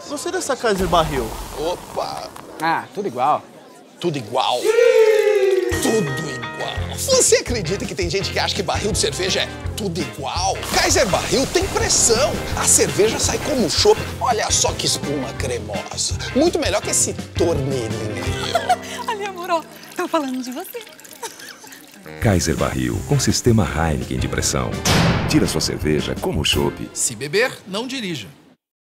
Gostei dessa Kaiser Barril. Opa! Ah, tudo igual. Tudo igual. Tudo igual. Você acredita que tem gente que acha que barril de cerveja é tudo igual? Kaiser Barril tem pressão. A cerveja sai como chopp. Olha só que espuma cremosa. Muito melhor que esse torneirinho. Ali, amor, ó, tô falando de você. Kaiser Barril, com sistema Heineken de pressão. Tira sua cerveja como chopp. Se beber, não dirija.